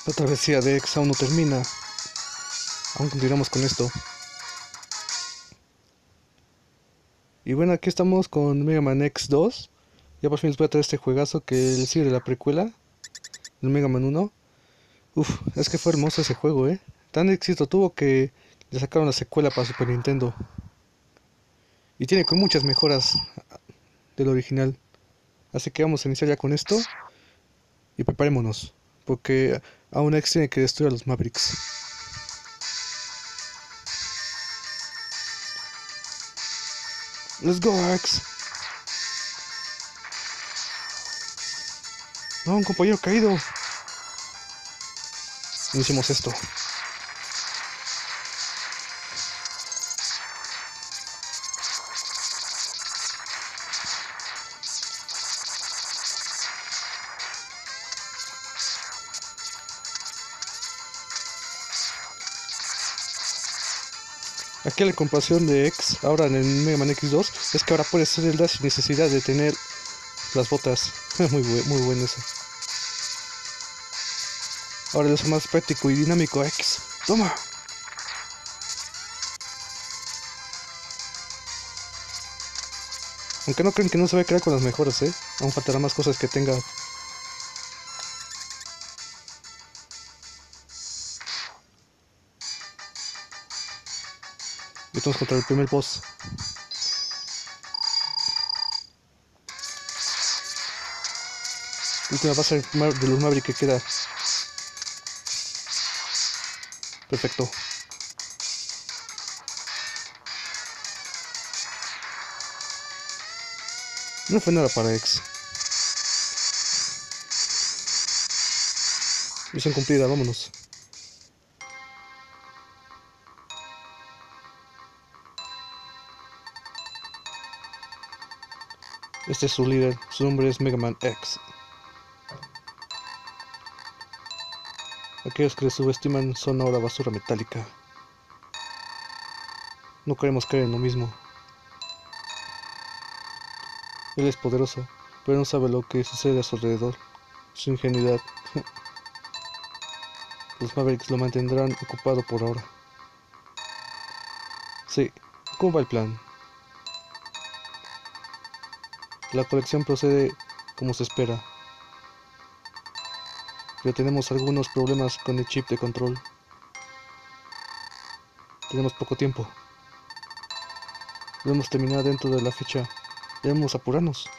La travesía de X aún no termina. Aún continuamos con esto. Y bueno, aquí estamos con Mega Man X2. Ya por fin les voy a traer este juegazo que le sigue de la precuela, el Mega Man 1. Uf, es que fue hermoso ese juego, Tan éxito tuvo que le sacaron la secuela para Super Nintendo. Y tiene con muchas mejoras del original. Así que vamos a iniciar ya con esto. Y preparémonos, porque aún X tiene que destruir a los Mavericks. Let's go, X. No, un compañero caído. Iniciemos esto. Aquí la comparación de X ahora en el Mega Man X2 es que ahora puede hacer el dash sin necesidad de tener las botas. Muy bueno eso. Ahora lo hace más práctico y dinámico X. ¡Toma! Aunque no creen que no se va a crear con las mejoras, aún faltará más cosas que tenga. Y estamos contra el primer boss. La última base de los Maverick que queda. Perfecto. No fue nada para X. Misión cumplida, vámonos. Este es su líder, su nombre es Mega Man X. Aquellos que le subestiman son ahora basura metálica. No queremos caer en lo mismo. Él es poderoso, pero no sabe lo que sucede a su alrededor. Su ingenuidad. Los Mavericks lo mantendrán ocupado por ahora. Sí, ¿cómo va el plan? La colección procede como se espera. Pero tenemos algunos problemas con el chip de control. Tenemos poco tiempo. Debemos terminar dentro de la fecha. Debemos apurarnos.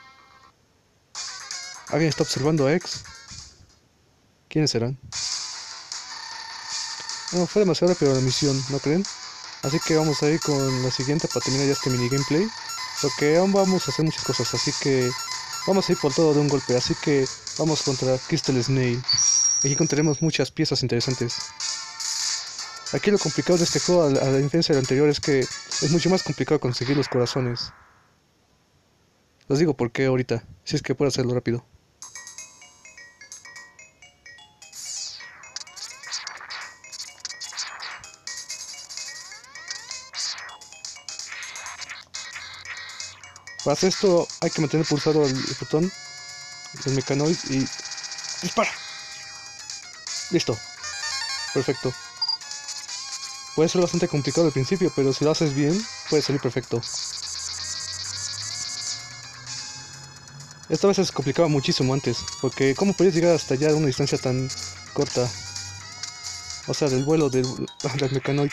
¿Alguien está observando a X? ¿Quiénes serán? No, fue demasiado rápido la misión, ¿no creen? Así que vamos a ir con la siguiente para terminar ya este mini gameplay. Porque aún vamos a hacer muchas cosas, así que vamos a ir por todo de un golpe. Así que vamos contra Crystal Snail. Aquí encontraremos muchas piezas interesantes. Aquí lo complicado de este juego, a la diferencia del anterior, es que es mucho más complicado conseguir los corazones. Os digo por qué ahorita, si es que puedo hacerlo rápido. Para hacer esto hay que mantener pulsado el botón del Mechanoid y ¡dispara! Listo, perfecto. Puede ser bastante complicado al principio, pero si lo haces bien, puede salir perfecto. Esta vez se complicaba muchísimo antes, porque ¿cómo podías llegar hasta allá a una distancia tan corta? O sea, del vuelo del Mechanoid.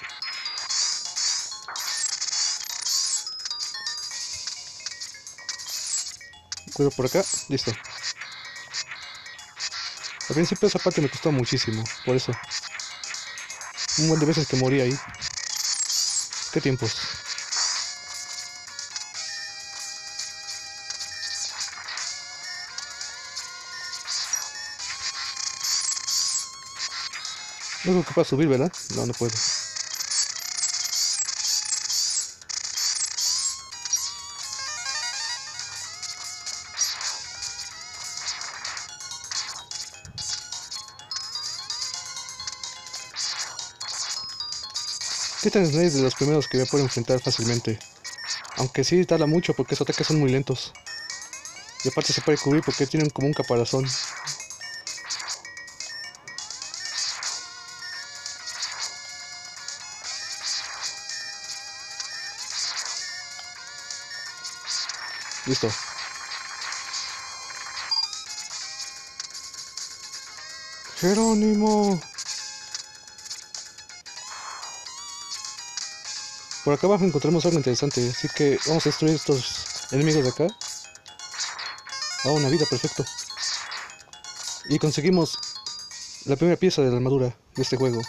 Cuidado por acá, listo. Al principio esa parte me costó muchísimo, por eso. Un buen de veces que morí ahí. ¿Qué tiempos? No creo que pueda subir, ¿verdad? No, no puedo. Titan Snake es de los primeros que me puedo enfrentar fácilmente. Aunque sí tarda mucho porque sus ataques son muy lentos. Y aparte se puede cubrir porque tienen como un caparazón. Listo. Jerónimo. Por acá abajo encontramos algo interesante, así que vamos a destruir estos enemigos de acá. Ah, una vida, perfecto. Y conseguimos la primera pieza de la armadura de este juego.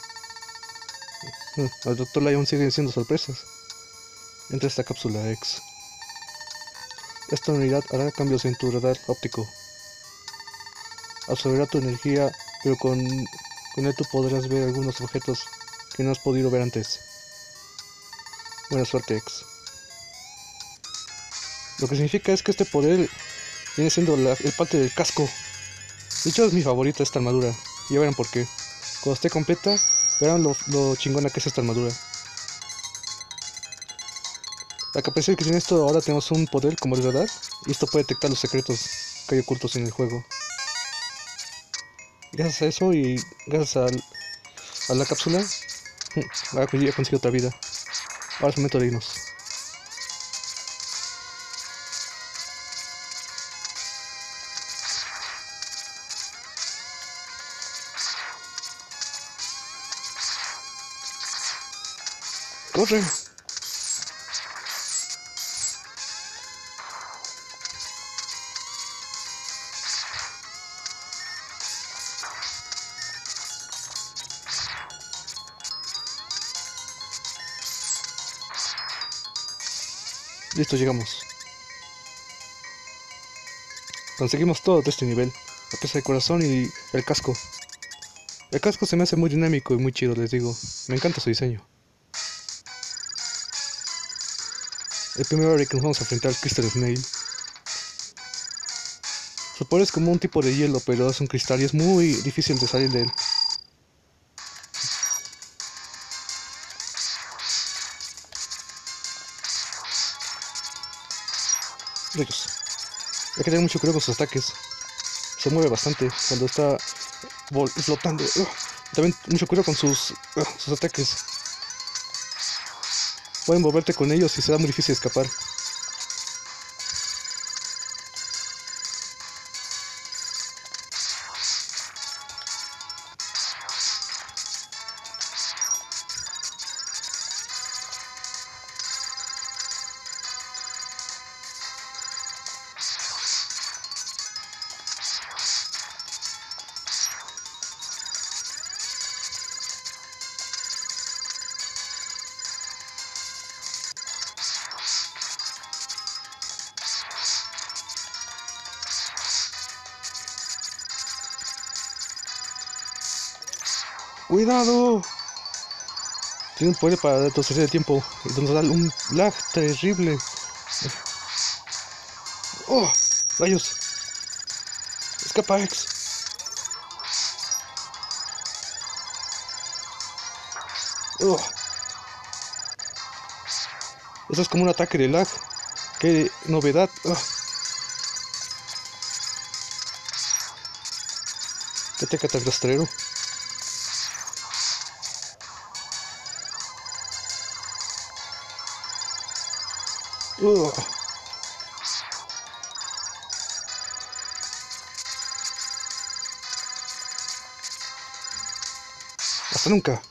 Al Dr. Lion siguen siendo sorpresas. Entra esta cápsula X. Esta unidad hará cambios en tu radar óptico. Absorberá tu energía, pero con él tú podrás ver algunos objetos que no has podido ver antes. Buena suerte, X. Lo que significa es que este poder viene siendo el parte del casco. De hecho es mi favorita esta armadura. Ya verán por qué. Cuando esté completa, verán lo chingona que es esta armadura. La capacidad que tiene esto, ahora tenemos un poder como el radar. Y esto puede detectar los secretos que hay ocultos en el juego. Gracias a eso y gracias a la cápsula, ya conseguí otra vida. Ahora es momento de irnos. ¡Corre! Listo, llegamos. Conseguimos todo de este nivel. La pieza de corazón y el casco. El casco se me hace muy dinámico y muy chido, les digo. Me encanta su diseño. El primer área que nos vamos a enfrentar al Crystal Snail. Su poder es como un tipo de hielo, pero es un cristal y es muy difícil de salir de él. Rayos. Hay que tener mucho cuidado con sus ataques. Se mueve bastante cuando está flotando. También mucho cuidado con sus ataques. Pueden moverte con ellos y será muy difícil escapar. ¡Cuidado! Tiene un poder para retroceder el tiempo y nos da un lag terrible. ¡Oh! ¡Rayos! ¡Escapa, X! ¡Oh! Eso es como un ataque de lag. ¡Qué novedad! ¡Oh! ¡Qué ataque tan rastrero! ¡Oh! ¡Hasta nunca!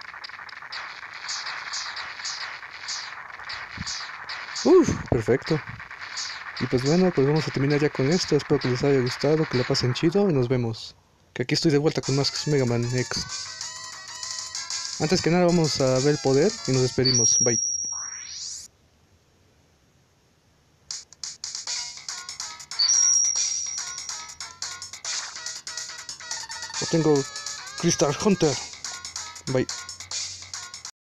¡Uf! Perfecto. Y pues bueno, pues vamos a terminar ya con esto. Espero que les haya gustado, que la pasen chido y nos vemos. Que aquí estoy de vuelta con más Mega Man X. Antes que nada vamos a ver el poder y nos despedimos. Bye. Tengo Crystal Hunter. Bye.